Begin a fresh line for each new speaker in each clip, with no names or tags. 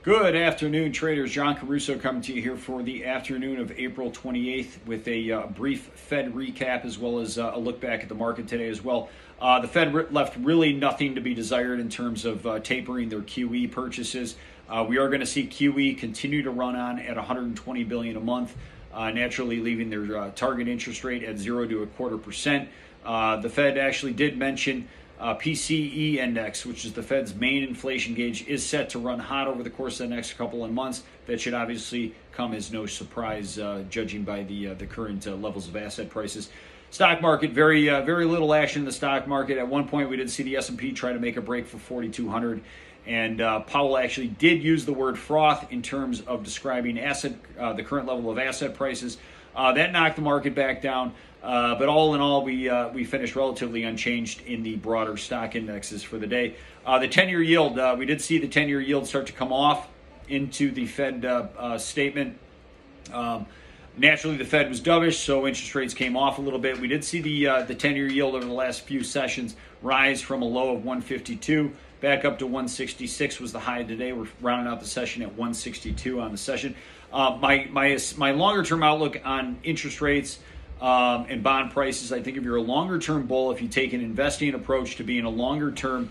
Good afternoon, traders. John Caruso coming to you here for the afternoon of April 28th with a brief Fed recap as well as a look back at the market today as well. The Fed left really nothing to be desired in terms of tapering their QE purchases. We are going to see QE continue to run on at $120 billion a month, naturally leaving their target interest rate at 0 to 0.25%. The Fed actually did mention PCE index, which is the Fed's main inflation gauge, is set to run hot over the course of the next couple of months. That should obviously come as no surprise, judging by the current levels of asset prices. Stock market, very little action in the stock market. At one point, we did see the S&P try to make a break for 4,200, and Powell actually did use the word froth in terms of describing the current level of asset prices. That knocked the market back down. But all in all, we finished relatively unchanged in the broader stock indexes for the day. The 10-year yield, we did see the 10-year yield start to come off into the Fed statement. Naturally, the Fed was dovish, so interest rates came off a little bit. We did see the 10-year yield over the last few sessions rise from a low of 152 back up to 166 was the high today. We're rounding out the session at 162 on the session. My longer-term outlook on interest rates and bond prices, I think if you're a longer-term bull, if you take an investing approach to being a longer-term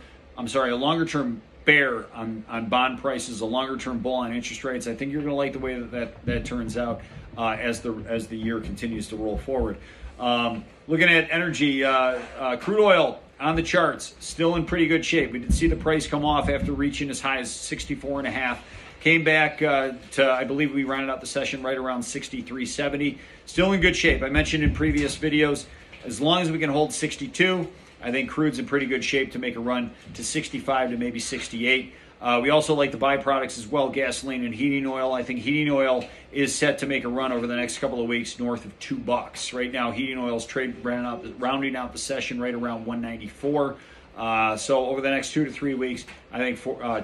bear on bond prices, a longer-term bull on interest rates, I think you're going to like the way that turns out as the year continues to roll forward. Looking at energy, crude oil on the charts, still in pretty good shape. We did see the price come off after reaching as high as 64.5. Came back to, I believe we rounded out the session right around 63.70. Still in good shape. I mentioned in previous videos, as long as we can hold 62, I think crude's in pretty good shape to make a run to 65 to maybe 68. We also like the byproducts as well, gasoline and heating oil. I think heating oil is set to make a run over the next couple of weeks north of $2. Right now, heating oil is rounding out the session right around 194. So over the next 2 to 3 weeks, I think over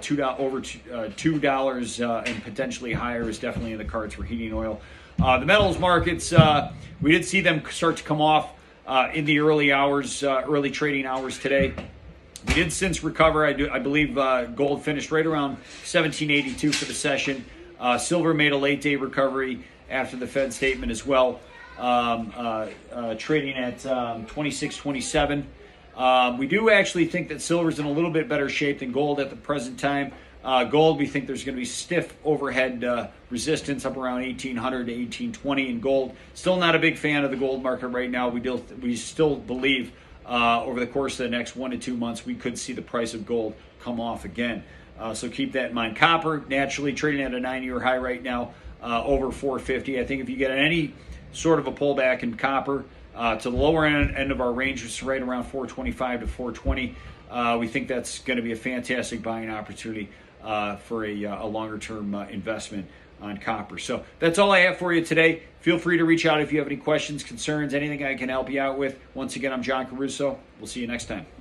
$2 and potentially higher is definitely in the cards for heating oil. The metals markets, we did see them start to come off in the early trading hours today. We did since recover. I believe gold finished right around 1782 for the session. Silver made a late day recovery after the Fed statement as well, trading at 26.27. We do actually think that silver's in a little bit better shape than gold at the present time. Gold, we think there's going to be stiff overhead resistance up around 1800 to 1820 in gold. Still not a big fan of the gold market right now. We still believe over the course of the next 1 to 2 months we could see the price of gold come off again. So keep that in mind. Copper, naturally trading at a 9-year high right now, over 450. I think if you get any sort of a pullback in copper, to the lower end of our range, which is right around 425 to 420. We think that's going to be a fantastic buying opportunity for a longer-term investment on copper. So that's all I have for you today. Feel free to reach out if you have any questions, concerns, anything I can help you out with. Once again, I'm John Caruso. We'll see you next time.